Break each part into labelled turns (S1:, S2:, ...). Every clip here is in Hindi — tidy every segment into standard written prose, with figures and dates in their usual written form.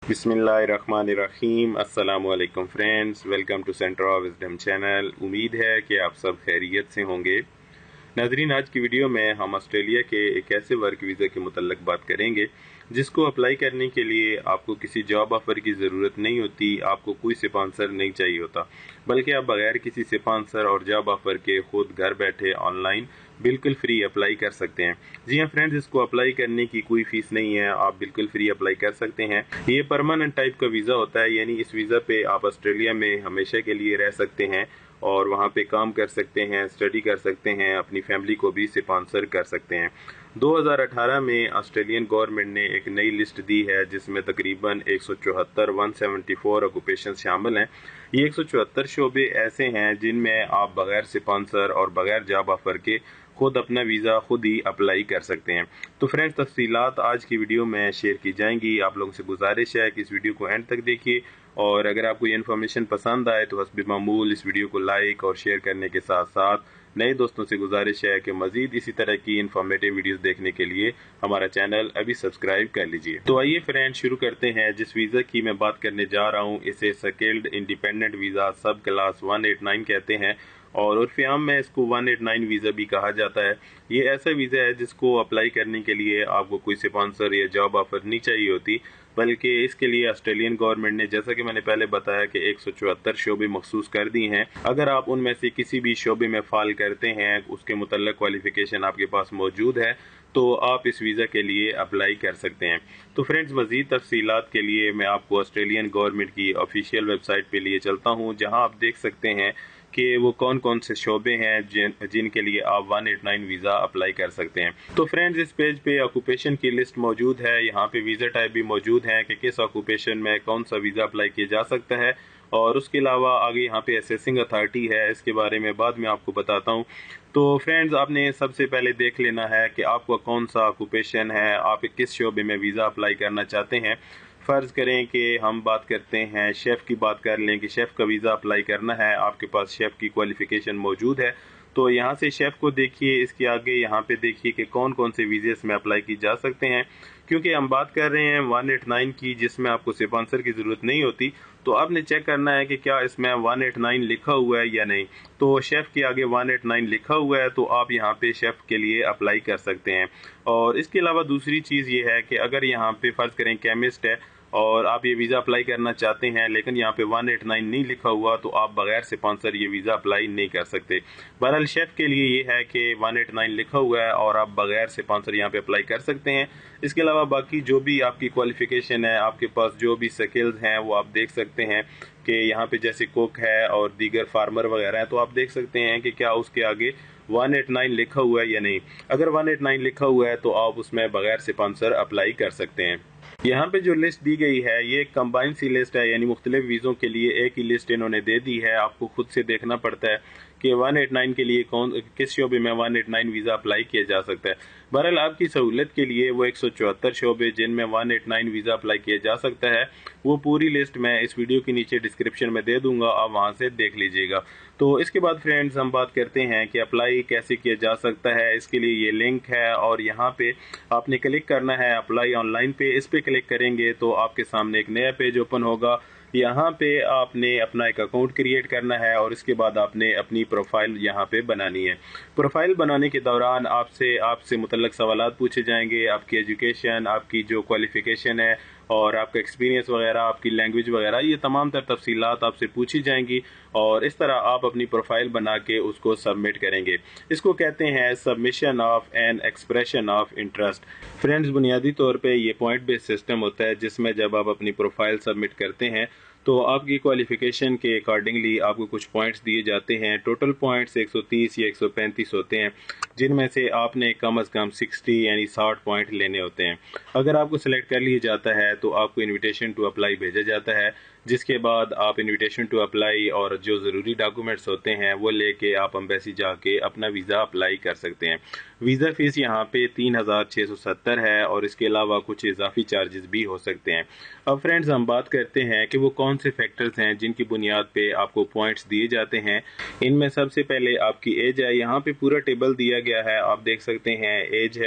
S1: बिस्मिल्लाहिर्रहमानिर्रहीम। अस्सलामुअलैकुम friends, welcome to centre of wisdom channel. उम्मीद है कि आप सब खैरियत से होंगे। नाजरीन, आज की वीडियो में हम ऑस्ट्रेलिया के एक ऐसे वर्क वीज़ा के मुतल्लिक बात करेंगे जिसको अप्लाई करने के लिए आपको किसी जॉब ऑफर की ज़रूरत नहीं होती, आपको कोई स्पॉन्सर नहीं चाहिए होता, बल्कि आप बगैर किसी स्पॉन्सर और जॉब ऑफर के खुद घर बैठे ऑनलाइन बिल्कुल फ्री अप्लाई कर सकते हैं। जी हाँ फ्रेंड्स, इसको अप्लाई करने की कोई फीस नहीं है, आप बिल्कुल फ्री अप्लाई कर सकते हैं। ये परमानेंट टाइप का वीज़ा होता है, यानी इस वीज़ा पे आप ऑस्ट्रेलिया में हमेशा के लिए रह सकते हैं और वहाँ पे काम कर सकते हैं, स्टडी कर सकते हैं, अपनी फैमिली को भी स्पॉन्सर कर सकते हैं। 2018 में ऑस्ट्रेलियन गवर्नमेंट ने एक नई लिस्ट दी है जिसमें तकरीबन 174 ऑक्यूपेशन शामिल हैं। ये 174 शोबे ऐसे हैं जिनमें आप बगैर स्पॉन्सर और बगैर जॉब ऑफर के खुद अपना वीज़ा खुद ही अप्लाई कर सकते हैं। तो फ्रेंड्स, तफसीलात आज की वीडियो में शेयर की जाएंगी। आप लोगों से गुजारिश है कि इस वीडियो को एंड तक देखिए और अगर आपको ये इन्फॉर्मेशन पसंद आए तो हस्ब मामूल इस वीडियो को लाइक और शेयर करने के साथ साथ नए दोस्तों से गुजारिश है कि मजीद इसी तरह की इन्फॉर्मेटिव वीडियोस देखने के लिए हमारा चैनल अभी सब्सक्राइब कर लीजिए। तो आइए फ्रेंड, शुरू करते हैं। जिस वीज़ा की मैं बात करने जा रहा हूँ इसे skilled independent visa subclass 189 कहते हैं और उर्फ़ियाम में इसको 189 वीज़ा भी कहा जाता है। ये ऐसा वीज़ा है जिसको अप्लाई करने के लिए आपको कोई स्पॉन्सर या जॉब ऑफर नहीं चाहिए होती, बल्कि इसके लिए ऑस्ट्रेलियन गवर्नमेंट ने, जैसा कि मैंने पहले बताया, कि 174 शोबे मखसूस कर दी हैं। अगर आप उनमें से किसी भी शोबे में फाल करते हैं, उसके मुतल्लिक क्वालिफिकेशन आपके पास मौजूद है, तो आप इस वीज़ा के लिए अप्लाई कर सकते हैं। तो फ्रेंड्स, मज़ीद तफसीलात के लिए मैं आपको ऑस्ट्रेलियन गवर्नमेंट की ऑफिशियल वेबसाइट पे लिए चलता हूँ, जहाँ आप देख सकते हैं कि वो कौन कौन से शोबे हैं जिनके लिए आप 189 वीज़ा अप्लाई कर सकते हैं। तो फ्रेंड्स, इस पेज पे ऑक्यूपेशन की लिस्ट मौजूद है, यहाँ पे वीज़ा टाइप भी मौजूद है कि किस ऑक्यूपेशन में कौन सा वीज़ा अप्लाई किया जा सकता है। और उसके अलावा आगे यहाँ पे असेसिंग अथॉरिटी है, इसके बारे में बाद में आपको बताता हूँ। तो फ्रेंड्स, आपने सबसे पहले देख लेना है कि आपका कौन सा ऑक्यूपेशन है, आप किस शोबे में वीज़ा अप्लाई करना चाहते हैं। फ़र्ज़ करें कि हम बात करते हैं, शेफ़ की बात कर लें कि शेफ़ का वीज़ा अप्लाई करना है, आपके पास शेफ़ की क्वालिफ़िकेशन मौजूद है, तो यहाँ से शेफ़ को देखिए। इसके आगे यहाँ पे देखिए कि कौन कौन से वीज़े में अप्लाई की जा सकते हैं, क्योंकि हम बात कर रहे हैं 189 की जिसमें आपको स्पॉन्सर की ज़रूरत नहीं होती। तो आपने चेक करना है कि क्या इसमें 189 लिखा हुआ है या नहीं। तो शेफ़ के आगे 189 लिखा हुआ है तो आप यहाँ पे शेफ़ के लिए अप्लाई कर सकते हैं। और इसके अलावा दूसरी चीज़ ये है कि अगर यहाँ पे फ़र्ज़ करें केमिस्ट है और आप ये वीज़ा अप्लाई करना चाहते हैं लेकिन यहाँ पे 189 नहीं लिखा हुआ, तो आप बगैर स्पॉन्सर ये वीज़ा अप्लाई नहीं कर सकते। बहरहाल शेफ़ के लिए ये है कि 189 लिखा हुआ है और आप बगैर स्पॉन्सर यहाँ पे अप्लाई कर सकते हैं। इसके अलावा बाकी जो भी आपकी क्वालिफ़िकेशन है, आपके पास जो भी स्किल्स हैं, वो आप देख सकते हैं कि यहाँ पे जैसे कुक है और दीगर फार्मर वगैरह हैं, तो आप देख सकते हैं कि क्या उसके आगे 189 लिखा हुआ है या नहीं। अगर 189 लिखा हुआ है तो आप उसमें बगैर स्पॉन्सर अप्लाई कर सकते हैं। यहाँ पे जो लिस्ट दी गई है ये कंबाइन सी लिस्ट है, यानी मुख्तलिफ वीज़ों के लिए एक ही लिस्ट इन्होंने दे दी है। आपको खुद से देखना पड़ता है कि 189 के लिए किस शोबे में 189 वीज़ा अप्लाई किया जा सकता है। बहरहाल आपकी सहूलत के लिए वो 174 शोबे जिनमें 189 वीज़ा अप्लाई किया जा सकता है, वो पूरी लिस्ट मैं इस वीडियो के नीचे डिस्क्रिप्शन में दे दूंगा, आप वहाँ से देख लीजिएगा। तो इसके बाद फ्रेंड्स, हम बात करते हैं कि अप्लाई कैसे किया जा सकता है। इसके लिए ये लिंक है और यहाँ पे आपने क्लिक करना है अप्लाई ऑनलाइन पे। इस पे क्लिक करेंगे तो आपके सामने एक नया पेज ओपन होगा। यहाँ पे आपने अपना एक अकाउंट क्रिएट करना है और इसके बाद आपने अपनी प्रोफाइल यहाँ पे बनानी है। प्रोफाइल बनाने के दौरान आपसे मुतल्लिक सवालात पूछे जाएंगे, आपकी एजुकेशन, आपकी जो क्वालिफिकेशन है और आपका एक्सपीरियंस वगैरह, आपकी लैंग्वेज वगैरह, ये तमाम तर तफसीलात आपसे पूछी जाएंगी और इस तरह आप अपनी प्रोफाइल बना के उसको सबमिट करेंगे। इसको कहते हैं submission of an expression of interest. Friends, बुनियादी तौर पे ये पॉइंट बेस्ड सिस्टम होता है जिसमें जब आप अपनी प्रोफाइल सबमिट करते हैं तो आपकी क्वालिफिकेशन के अकॉर्डिंगली आपको कुछ पॉइंट्स दिए जाते हैं। टोटल पॉइंट्स 130 या 135 होते हैं, जिनमें से आपने कम से कम 60 यानी 60 पॉइंट लेने होते हैं। अगर आपको सिलेक्ट कर लिया जाता है तो आपको इनविटेशन टू अप्लाई भेजा जाता है, जिसके बाद आप इनविटेशन टू अप्लाई और जो ज़रूरी डॉक्यूमेंट्स होते हैं वो लेके आप एम्बेसी जाके अपना वीज़ा अप्लाई कर सकते हैं। वीज़ा फ़ीस यहाँ पे 3670 है और इसके अलावा कुछ इजाफी चार्जेस भी हो सकते हैं। अब फ्रेंड्स, हम बात करते हैं कि वो कौन से फैक्टर्स हैं जिनकी बुनियाद पे आपको पॉइंट्स दिए जाते हैं। इनमें सबसे पहले आपकी एज है, यहाँ पे पूरा टेबल दिया गया है, आप देख सकते हैं एज है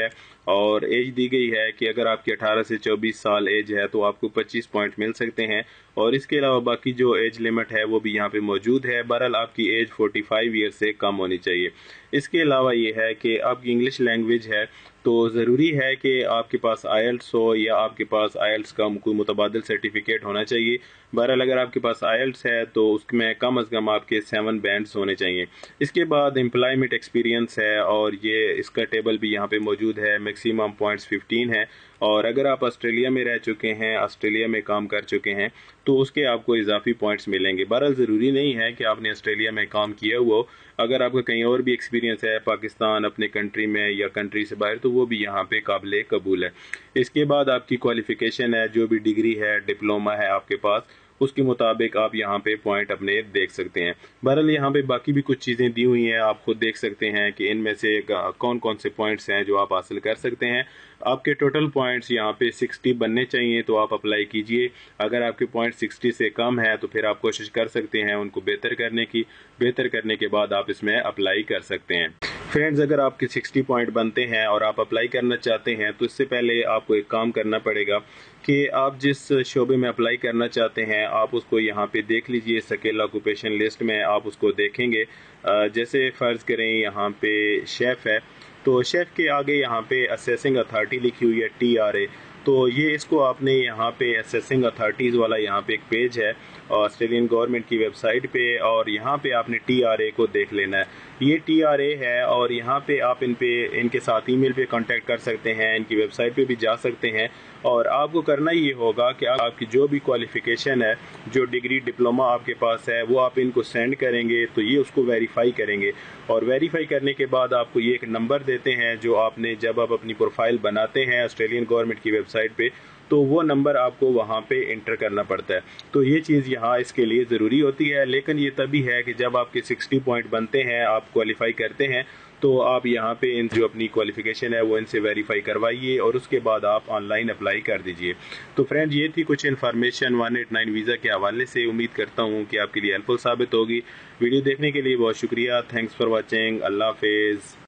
S1: और एज दी गई है कि अगर आपकी 18 से 24 साल एज है तो आपको 25 पॉइंट मिल सकते हैं। और इसके अलावा बाकी जो एज लिमिट है वो भी यहाँ पे मौजूद है। बहरहाल आपकी एज 45 ईयर से कम होनी चाहिए। इसके अलावा ये है कि आपकी इंग्लिश लैंग्वेज है तो ज़रूरी है कि आपके पास आईएलटीएस हो या आपके पास आईएलटीएस का कोई मुतबादिल सर्टिफिकेट होना चाहिए। बहरहाल अगर आपके पास आईएलटीएस है तो उसमें कम अज़ कम आपके 7 बैंड्स होने चाहिए। इसके बाद एम्प्लॉयमेंट एक्सपीरियंस है और ये इसका टेबल भी यहाँ पे मौजूद है। मैक्सिमम पॉइंट्स 15 है और अगर आप ऑस्ट्रेलिया में रह चुके हैं, ऑस्ट्रेलिया में काम कर चुके हैं तो उसके आपको इजाफी पॉइंट्स मिलेंगे। बहरहाल ज़रूरी नहीं है कि आपने ऑस्ट्रेलिया में काम किया हुआ हो। अगर आपका कहीं और भी एक्सपीरियंस है पाकिस्तान अपने कंट्री में या कंट्री से बाहर तो वो भी यहाँ पे काबिल कबूल है। इसके बाद आपकी क्वालिफिकेशन है, जो भी डिग्री है, डिप्लोमा है आपके पास, उसके मुताबिक आप यहाँ पे पॉइंट अपने देख सकते हैं। बहरहाल यहाँ पे बाकी भी कुछ चीज़ें दी हुई हैं, आप खुद देख सकते हैं कि इनमें से कौन कौन से पॉइंट्स हैं जो आप हासिल कर सकते हैं। आपके टोटल पॉइंट्स यहाँ पे 60 बनने चाहिए तो आप अप्लाई कीजिए। अगर आपके पॉइंट 60 से कम है तो फिर आप कोशिश कर सकते हैं उनको बेहतर करने की। बेहतर करने के बाद आप इसमें अप्लाई कर सकते हैं। फ्रेंड्स, अगर आपके 60 पॉइंट बनते हैं और आप अप्लाई करना चाहते हैं तो इससे पहले आपको एक काम करना पड़ेगा कि आप जिस शोबे में अप्लाई करना चाहते हैं आप उसको यहाँ पे देख लीजिए। स्किल ऑक्यूपेशन लिस्ट में आप उसको देखेंगे। जैसे फ़र्ज़ करें यहाँ पे शेफ़ है तो शेफ़ के आगे यहाँ पे असेसिंग अथॉरिटी लिखी हुई है TRA। तो ये इसको आपने यहाँ पे असेसिंग अथॉरिटीज़ वाला यहाँ पे एक पेज है ऑस्ट्रेलियन गवर्नमेंट की वेबसाइट पे और यहाँ पे आपने TRA को देख लेना है। ये TRA है और यहाँ पे आप इनके साथ ईमेल पे कांटेक्ट कर सकते हैं, इनकी वेबसाइट पे भी जा सकते हैं। और आपको करना ये होगा कि आपकी जो भी क्वालिफ़िकेशन है, जो डिग्री डिप्लोमा आपके पास है, वो आप इनको सेंड करेंगे तो ये उसको वेरीफाई करेंगे। और वेरीफाई करने के बाद आपको ये एक नंबर देते हैं जो आपने जब आप अपनी प्रोफाइल बनाते हैं ऑस्ट्रेलियन गवर्नमेंट की वेबसाइट पे तो वो नंबर आपको वहाँ पे इंटर करना पड़ता है। तो ये चीज़ यहाँ इसके लिए ज़रूरी होती है। लेकिन ये तभी है कि जब आपके 60 पॉइंट बनते हैं, आप क्वालिफाई करते हैं तो आप यहाँ पे इन जो अपनी क्वालिफिकेशन है वो इनसे वेरीफाई करवाइए और उसके बाद आप ऑनलाइन अप्लाई कर दीजिए। तो फ्रेंड, ये थी कुछ इन्फॉर्मेशन 189 वीज़ा के हवाले से। उम्मीद करता हूँ कि आपके लिए हेल्पफुल साबित होगी। वीडियो देखने के लिए बहुत शुक्रिया। Thanks for watching. अल्लाह हाफिज़।